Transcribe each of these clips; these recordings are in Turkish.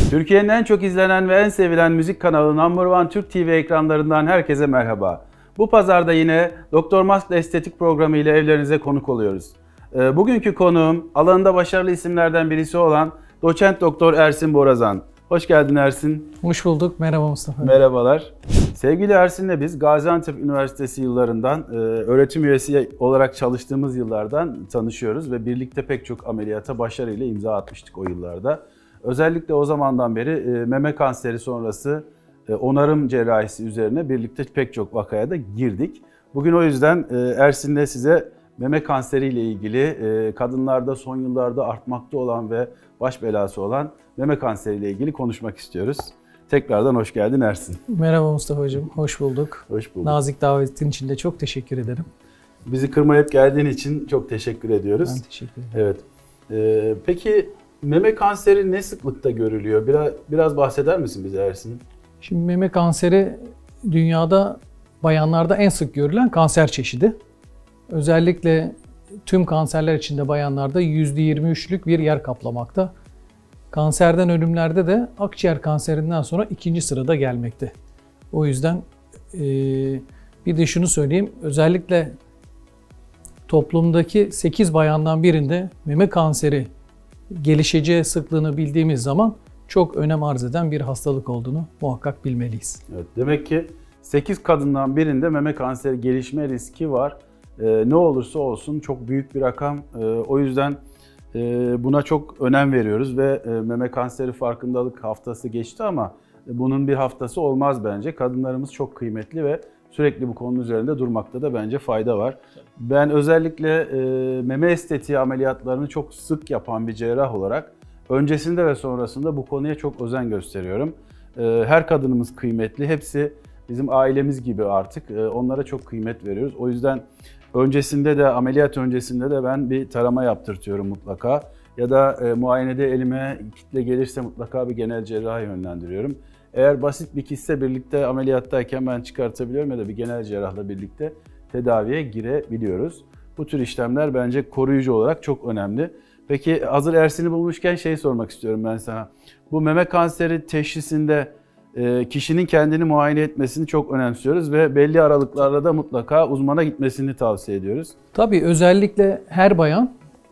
Türkiye'nin en çok izlenen ve en sevilen müzik kanalı Number One Türk TV ekranlarından herkese merhaba. Bu pazarda yine Doktor Mask'la estetik programı ile evlerinize konuk oluyoruz. Bugünkü konuğum alanında başarılı isimlerden birisi olan Doçent Doktor Ersin Borazan. Hoş geldin Ersin. Hoş bulduk. Merhaba Mustafa. Merhabalar. Sevgili Ersin'le biz Gaziantep Üniversitesi yıllarından öğretim üyesi olarak çalıştığımız yıllardan tanışıyoruz ve birlikte pek çok ameliyata başarıyla imza atmıştık o yıllarda. Özellikle o zamandan beri meme kanseri sonrası onarım cerrahisi üzerine birlikte pek çok vakaya da girdik. Bugün o yüzden Ersin'le size meme kanseri ile ilgili kadınlarda son yıllarda artmakta olan ve baş belası olan meme kanseri ile ilgili konuşmak istiyoruz. Tekrardan hoş geldin Ersin. Merhaba Mustafa'cığım, hoş bulduk. Hoş bulduk. Nazik davetin için de çok teşekkür ederim. Bizi kırmayıp geldiğin için çok teşekkür ediyoruz. Ben teşekkür ederim. Evet. Peki meme kanseri ne sıklıkta görülüyor? Biraz bahseder misin bize Ersin? Şimdi meme kanseri dünyada bayanlarda en sık görülen kanser çeşidi. Özellikle tüm kanserler içinde bayanlarda %23'lük bir yer kaplamakta. Kanserden ölümlerde de akciğer kanserinden sonra ikinci sırada gelmekte. O yüzden bir de şunu söyleyeyim, özellikle toplumdaki 8 bayandan birinde meme kanseri gelişeceği sıklığını bildiğimiz zaman çok önem arz eden bir hastalık olduğunu muhakkak bilmeliyiz. Evet, demek ki 8 kadından birinde meme kanseri gelişme riski var. Ne olursa olsun çok büyük bir rakam. O yüzden buna çok önem veriyoruz ve meme kanseri farkındalık haftası geçti ama bunun bir haftası olmaz bence. Kadınlarımız çok kıymetli ve sürekli bu konunun üzerinde durmakta da bence fayda var. Ben özellikle meme estetiği ameliyatlarını çok sık yapan bir cerrah olarak öncesinde ve sonrasında bu konuya çok özen gösteriyorum. Her kadınımız kıymetli, hepsi bizim ailemiz gibi artık. Onlara çok kıymet veriyoruz. O yüzden öncesinde de, ameliyat öncesinde de ben bir tarama yaptırtıyorum mutlaka. Ya da muayenede elime kitle gelirse mutlaka bir genel cerraha yönlendiriyorum. Eğer basit bir kiste birlikte ameliyattayken ben çıkartabiliyorum ya da bir genel cerrahla birlikte tedaviye girebiliyoruz. Bu tür işlemler bence koruyucu olarak çok önemli. Peki hazır Ersin'i bulmuşken sormak istiyorum ben sana. Bu meme kanseri teşhisinde kişinin kendini muayene etmesini çok önemsiyoruz ve belli aralıklarla da mutlaka uzmana gitmesini tavsiye ediyoruz. Tabii özellikle her bayan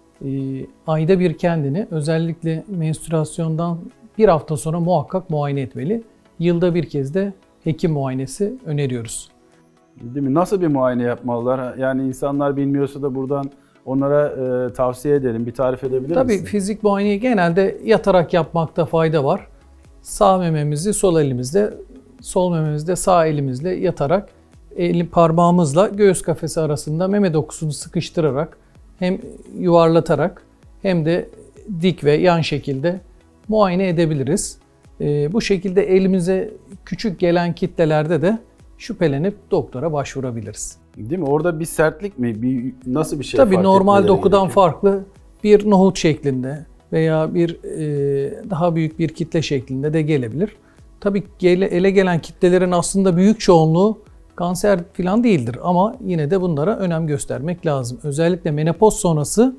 ayda bir kendini özellikle menstruasyondan bir hafta sonra muhakkak muayene etmeli. Yılda bir kez de hekim muayenesi öneriyoruz. Değil mi? Nasıl bir muayene yapmalılar? Yani insanlar bilmiyorsa da buradan onlara tavsiye edelim. Bir tarif edebilir misin? Tabii fizik muayeneyi genelde yatarak yapmakta fayda var. Sağ mememizi sol elimizde, sol mememizde sağ elimizle yatarak parmağımızla göğüs kafesi arasında meme dokusunu sıkıştırarak hem yuvarlatarak hem de dik ve yan şekilde muayene edebiliriz. Bu şekilde elimize küçük gelen kitlelerde de şüphelenip doktora başvurabiliriz. Değil mi? Orada bir sertlik mi? Nasıl bir şey? Tabii normal dokudan farklı bir nohut şeklinde veya bir daha büyük bir kitle şeklinde de gelebilir. Tabii ele gelen kitlelerin aslında büyük çoğunluğu kanser falan değildir ama yine de bunlara önem göstermek lazım. Özellikle menopoz sonrası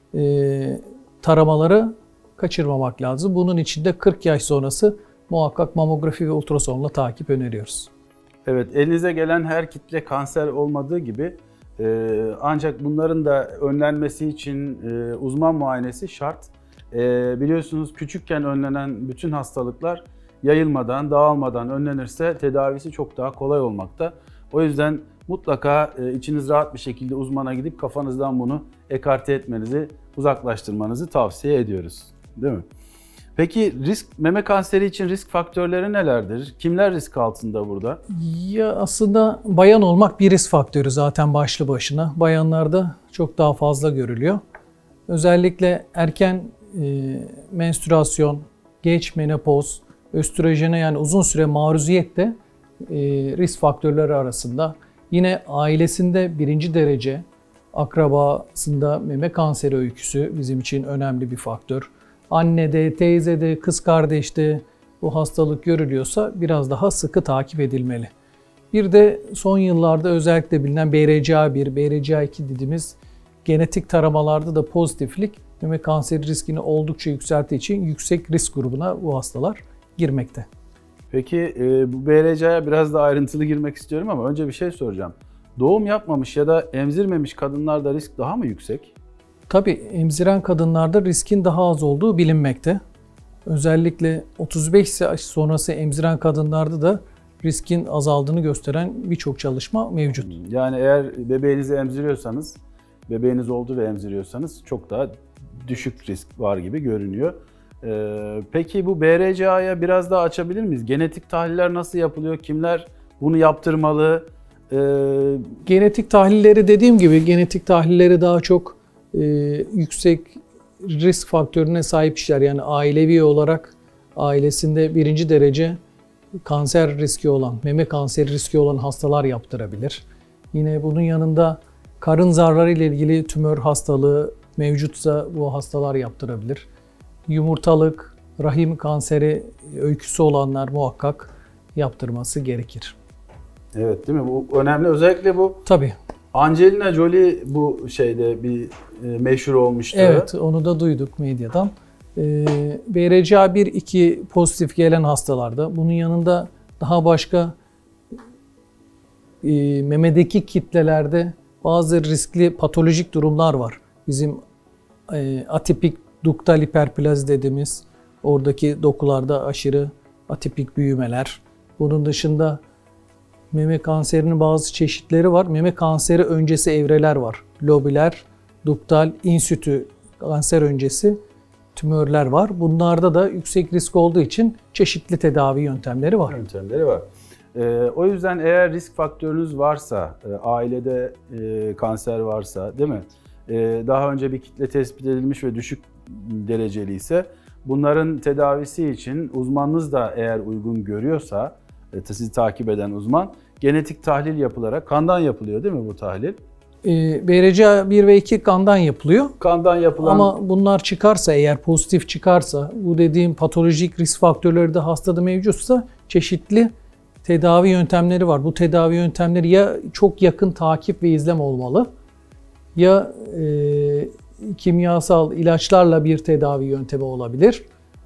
taramaları kaçırmamak lazım. Bunun için de 40 yaş sonrası muhakkak mamografi ve ultrasonla takip öneriyoruz. Evet, elinize gelen her kitle kanser olmadığı gibi ancak bunların da önlenmesi için uzman muayenesi şart. Biliyorsunuz küçükken önlenen bütün hastalıklar yayılmadan, dağılmadan önlenirse tedavisi çok daha kolay olmakta. O yüzden mutlaka içiniz rahat bir şekilde uzmana gidip kafanızdan bunu ekarte etmenizi, uzaklaştırmanızı tavsiye ediyoruz. Değil mi? Peki meme kanseri için risk faktörleri nelerdir? Kimler risk altında burada? Ya aslında bayan olmak bir risk faktörü zaten başlı başına. Bayanlarda çok daha fazla görülüyor. Özellikle erken menstrüasyon, geç menopoz, östrojene yani uzun süre maruziyet de risk faktörleri arasında. Yine ailesinde birinci derece akrabasında meme kanseri öyküsü bizim için önemli bir faktör. Annede, teyzede, kız kardeşte bu hastalık görülüyorsa biraz daha sıkı takip edilmeli. Bir de son yıllarda özellikle bilinen BRCA1, BRCA2 dediğimiz genetik taramalarda da pozitiflik meme kanseri riskini oldukça yükselttiği için yüksek risk grubuna bu hastalar girmekte. Peki bu BRCA'ya biraz daha ayrıntılı girmek istiyorum ama önce bir şey soracağım. Doğum yapmamış ya da emzirmemiş kadınlarda risk daha mı yüksek? Tabii emziren kadınlarda riskin daha az olduğu bilinmekte. Özellikle 35 yaş sonrası emziren kadınlarda da riskin azaldığını gösteren birçok çalışma mevcut. Yani eğer bebeğinizi emziriyorsanız, bebeğiniz oldu ve emziriyorsanız çok daha düşük risk var gibi görünüyor. Peki bu BRCA'ya biraz daha açabilir miyiz? Genetik tahliller nasıl yapılıyor? Kimler bunu yaptırmalı? Genetik tahlilleri dediğim gibi genetik tahlilleri daha çok yüksek risk faktörüne sahip kişiler, yani ailevi olarak ailesinde birinci derece kanser riski olan, meme kanseri riski olan hastalar yaptırabilir. Yine bunun yanında karın zarları ile ilgili tümör hastalığı mevcutsa bu hastalar yaptırabilir. Yumurtalık, rahim kanseri öyküsü olanlar muhakkak yaptırması gerekir. Evet, değil mi? Bu önemli. Özellikle bu Tabii. Angelina Jolie bu şeyde bir meşhur olmuştu. Evet, onu da duyduk medyadan. BRCA1-2 pozitif gelen hastalarda, bunun yanında daha başka memedeki kitlelerde bazı riskli patolojik durumlar var. Bizim atipik duktal hiperplazi dediğimiz, oradaki dokularda aşırı atipik büyümeler. Bunun dışında meme kanserinin bazı çeşitleri var. Meme kanseri öncesi evreler var. Lobüler, duktal, in situ kanser öncesi tümörler var. Bunlarda da yüksek risk olduğu için çeşitli tedavi yöntemleri var. O yüzden eğer risk faktörünüz varsa, ailede kanser varsa, değil mi? Daha önce bir kitle tespit edilmiş ve düşük dereceli ise bunların tedavisi için uzmanınız da eğer uygun görüyorsa, sizi takip eden uzman, genetik tahlil yapılarak, kandan yapılıyor değil mi bu tahlil? BRCA1 ve 2 kandan yapılıyor. Kandan yapılan... Ama bunlar çıkarsa, eğer pozitif çıkarsa, bu dediğim patolojik risk faktörleri de hastada mevcutsa çeşitli tedavi yöntemleri var. Bu tedavi yöntemleri ya çok yakın takip ve izlem olmalı, ya kimyasal ilaçlarla bir tedavi yöntemi olabilir,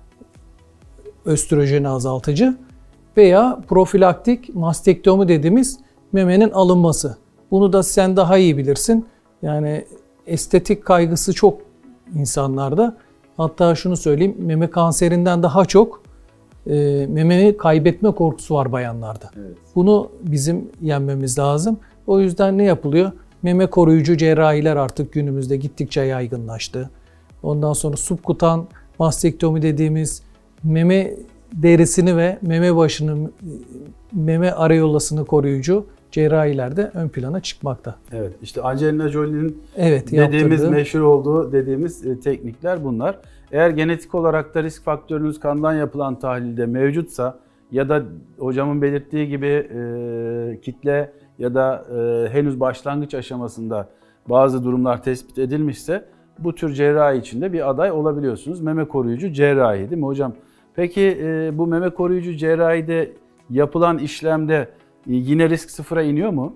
östrojeni azaltıcı, veya profilaktik mastektomi dediğimiz memenin alınması. Bunu da sen daha iyi bilirsin. Yani estetik kaygısı çok insanlarda. Hatta şunu söyleyeyim, meme kanserinden daha çok memeni kaybetme korkusu var bayanlarda. Evet. Bunu bizim yenmemiz lazım. O yüzden ne yapılıyor? Meme koruyucu cerrahiler artık günümüzde gittikçe yaygınlaştı. Ondan sonra subkutan mastektomi dediğimiz meme derisini ve meme başını, meme areolasını koruyucu cerrahilerde ön plana çıkmakta. Evet, işte Angelina Jolie'nin dediğimiz yaptırdığı, meşhur olduğu dediğimiz teknikler bunlar. Eğer genetik olarak da risk faktörünüz kandan yapılan tahlilde mevcutsa ya da hocamın belirttiği gibi kitle ya da henüz başlangıç aşamasında bazı durumlar tespit edilmişse bu tür cerrahi içinde bir aday olabiliyorsunuz. Meme koruyucu cerrahi değil mi hocam? Peki bu meme koruyucu cerrahide yapılan işlemde yine risk sıfıra iniyor mu?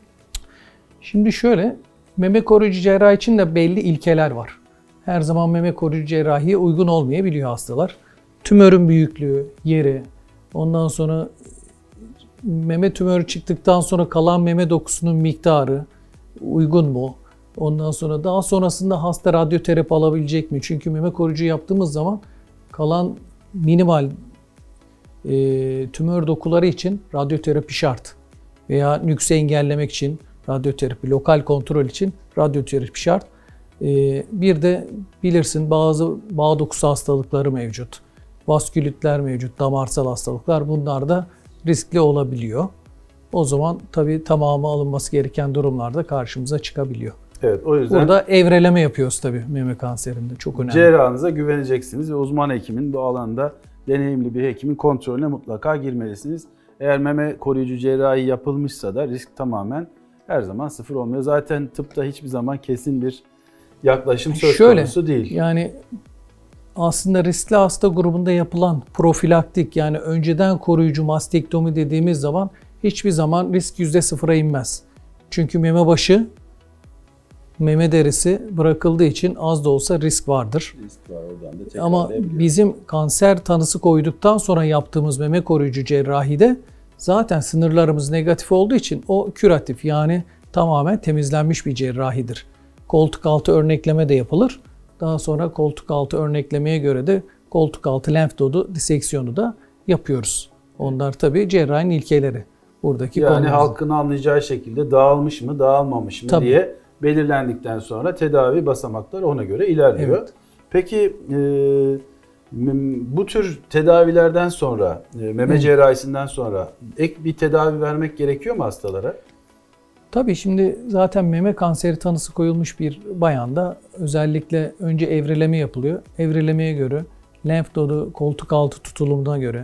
Şimdi şöyle, meme koruyucu cerrahi için de belli ilkeler var. Her zaman meme koruyucu cerrahiye uygun olmayabiliyor hastalar. Tümörün büyüklüğü, yeri, ondan sonra meme tümörü çıktıktan sonra kalan meme dokusunun miktarı uygun mu? Ondan sonra daha sonrasında hasta radyoterapi alabilecek mi? Çünkü meme koruyucu yaptığımız zaman kalan minimal tümör dokuları için radyoterapi şart. Veya nüksi engellemek için radyoterapi, lokal kontrol için radyoterapi şart. Bir de bilirsin bazı bağ dokusu hastalıkları mevcut. Vaskülitler mevcut, damarsal hastalıklar, bunlar da riskli olabiliyor. O zaman tabii tamamı alınması gereken durumlarda karşımıza çıkabiliyor. Evet, o yüzden burada evreleme yapıyoruz tabii meme kanserinde. Çok önemli. Cerrahınıza güveneceksiniz ve uzman hekimin, bu alanda deneyimli bir hekimin kontrolüne mutlaka girmelisiniz. Eğer meme koruyucu cerrahi yapılmışsa da risk tamamen her zaman sıfır olmuyor. Zaten tıpta hiçbir zaman kesin bir yaklaşım söz konusu değil. Yani aslında riskli hasta grubunda yapılan profilaktik, yani önceden koruyucu mastektomi dediğimiz zaman hiçbir zaman risk %0'a inmez. Çünkü meme başı meme derisi bırakıldığı için az da olsa risk vardır. Risk var, oradan da Ama tekrarlayabiliyor. bizim kanser tanısı koyduktan sonra yaptığımız meme koruyucu cerrahide zaten sınırlarımız negatif olduğu için o küratif, yani tamamen temizlenmiş bir cerrahidir. Koltuk altı örnekleme de yapılır. Daha sonra koltuk altı örneklemeye göre de koltuk altı lenf nodu diseksiyonu da yapıyoruz. Onlar tabii cerrahinin ilkeleri. Buradaki Yani konumuz. halkın anlayacağı şekilde dağılmış mı, dağılmamış mı Tabii. diye belirlendikten sonra tedavi basamakları ona göre ilerliyor. Evet. Peki bu tür tedavilerden sonra, meme cerrahisinden sonra ek bir tedavi vermek gerekiyor mu hastalara? Tabii şimdi zaten meme kanseri tanısı koyulmuş bir bayanda özellikle önce evreleme yapılıyor. Evrelemeye göre lenf nodu koltuk altı tutulumuna göre,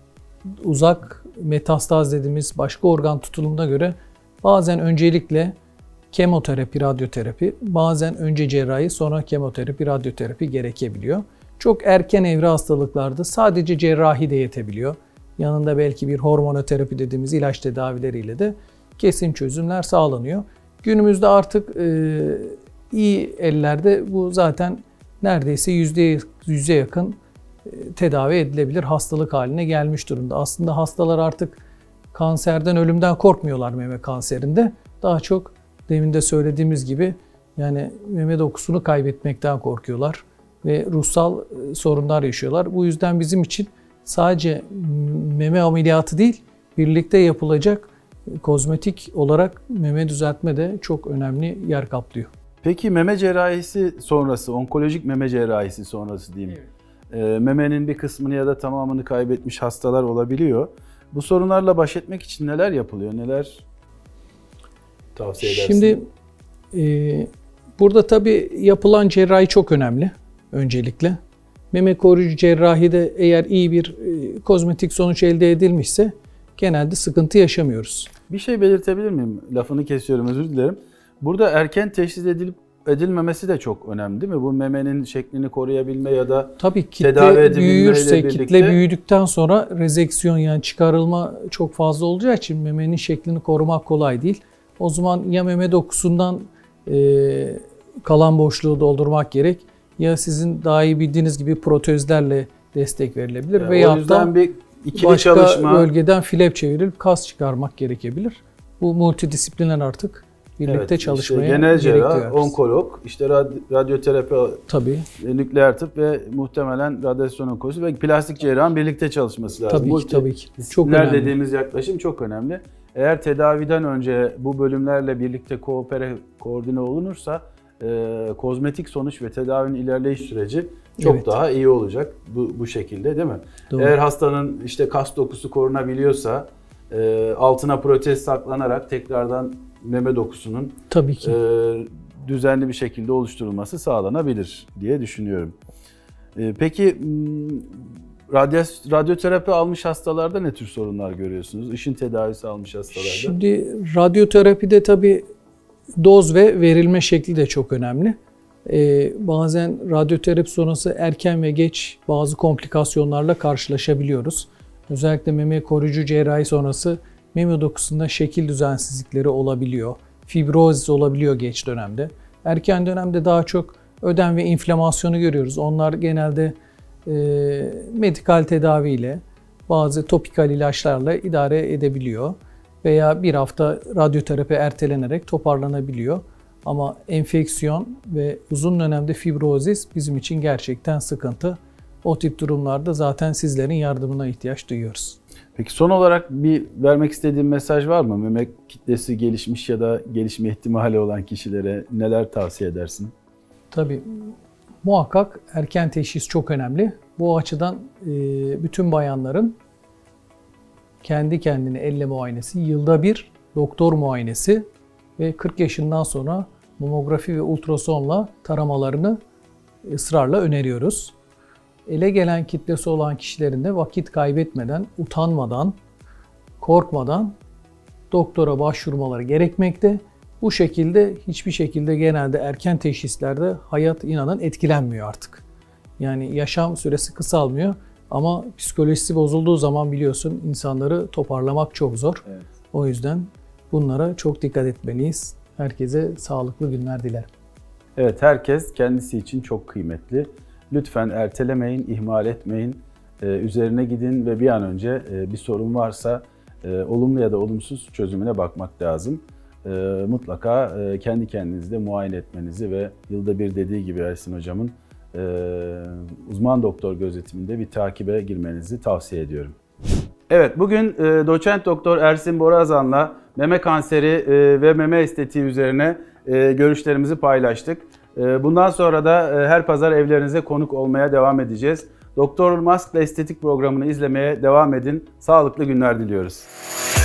uzak metastaz dediğimiz başka organ tutulumuna göre bazen öncelikle kemoterapi, radyoterapi, bazen önce cerrahi sonra kemoterapi, radyoterapi gerekebiliyor. Çok erken evre hastalıklarda sadece cerrahi de yetebiliyor. Yanında belki bir hormonoterapi dediğimiz ilaç tedavileriyle de kesin çözümler sağlanıyor. Günümüzde artık iyi ellerde bu zaten neredeyse %100'e yakın tedavi edilebilir hastalık haline gelmiş durumda. Aslında hastalar artık kanserden, ölümden korkmuyorlar meme kanserinde. Daha çok demin de söylediğimiz gibi yani meme dokusunu kaybetmekten korkuyorlar ve ruhsal sorunlar yaşıyorlar. Bu yüzden bizim için sadece meme ameliyatı değil, birlikte yapılacak kozmetik olarak meme düzeltme de çok önemli yer kaplıyor. Peki meme cerrahisi sonrası, onkolojik meme cerrahisi sonrası diyeyim. Evet. Memenin bir kısmını ya da tamamını kaybetmiş hastalar olabiliyor. Bu sorunlarla baş etmek için neler yapılıyor? Neler tavsiye edersin? Şimdi burada tabii yapılan cerrahi çok önemli öncelikle. Meme koruyucu cerrahide eğer iyi bir kozmetik sonuç elde edilmişse genelde sıkıntı yaşamıyoruz. Bir şey belirtebilir miyim? Lafını kesiyorum, özür dilerim. Burada erken teşhis edilmemesi de çok önemli değil mi? Bu memenin şeklini koruyabilme ya da tabii kitle büyürse, kitle büyüdükten sonra rezeksiyon yani çıkarılma çok fazla olacağı için memenin şeklini korumak kolay değil. O zaman ya meme dokusundan kalan boşluğu doldurmak gerek ya sizin daha iyi bildiğiniz gibi protezlerle destek verilebilir veya da bir ikili başka çalışma, bölgeden flap çevirilip kas çıkarmak gerekebilir. Bu multidisipliner artık birlikte çalışmaya işte genel cerrah, gerekiyor. onkolog, işte radyoterapi, tabii. Nükleer tıp ve muhtemelen radyasyon onkolojisi ve plastik cerrahın birlikte çalışması lazım. Tabii ki. Çok önemli. Dediğimiz yaklaşım çok önemli. Eğer tedaviden önce bu bölümlerle birlikte koordine olunursa kozmetik sonuç ve tedavinin ilerleyiş süreci çok daha iyi olacak bu şekilde değil mi? Doğru. Eğer hastanın işte kas dokusu korunabiliyorsa altına protez saklanarak tekrardan meme dokusunun tabii ki düzenli bir şekilde oluşturulması sağlanabilir diye düşünüyorum. Peki radyoterapi almış hastalarda ne tür sorunlar görüyorsunuz? Işın tedavisi almış hastalarda. Şimdi radyoterapide tabii doz ve verilme şekli de çok önemli. Bazen radyoterapi sonrası erken ve geç bazı komplikasyonlarla karşılaşabiliyoruz. Özellikle meme koruyucu cerrahi sonrası meme dokusunda şekil düzensizlikleri olabiliyor. Fibrozis olabiliyor geç dönemde. Erken dönemde daha çok ödem ve inflamasyonu görüyoruz. Onlar genelde medikal tedaviyle, bazı topikal ilaçlarla idare edebiliyor. Veya bir hafta radyoterapi ertelenerek toparlanabiliyor. Ama enfeksiyon ve uzun dönemde fibrozis bizim için gerçekten sıkıntı. O tip durumlarda zaten sizlerin yardımına ihtiyaç duyuyoruz. Peki son olarak bir vermek istediğin mesaj var mı? Meme kitlesi gelişmiş ya da gelişme ihtimali olan kişilere neler tavsiye edersin? Tabii muhakkak erken teşhis çok önemli. Bu açıdan bütün bayanların kendi kendine elle muayenesi, yılda bir doktor muayenesi ve 40 yaşından sonra mamografi ve ultrasonla taramalarını ısrarla öneriyoruz. Ele gelen kitlesi olan kişilerin de vakit kaybetmeden, utanmadan, korkmadan doktora başvurmaları gerekmekte. Bu şekilde hiçbir şekilde genelde erken teşhislerde hayat inanın etkilenmiyor artık. Yani yaşam süresi kısalmıyor ama psikolojisi bozulduğu zaman biliyorsun insanları toparlamak çok zor. Evet. O yüzden bunlara çok dikkat etmeliyiz. Herkese sağlıklı günler dilerim. Evet, herkes kendisi için çok kıymetli. Lütfen ertelemeyin, ihmal etmeyin. Üzerine gidin ve bir an önce bir sorun varsa olumlu ya da olumsuz çözümüne bakmak lazım. Mutlaka kendi kendinizi de muayene etmenizi ve yılda bir dediği gibi Ersin Hocam'ın uzman doktor gözetiminde bir takibe girmenizi tavsiye ediyorum. Evet, bugün doçent doktor Ersin Borazan'la meme kanseri ve meme estetiği üzerine görüşlerimizi paylaştık. Bundan sonra da her pazar evlerinize konuk olmaya devam edeceğiz. Doktor Mask'la estetik programını izlemeye devam edin. Sağlıklı günler diliyoruz.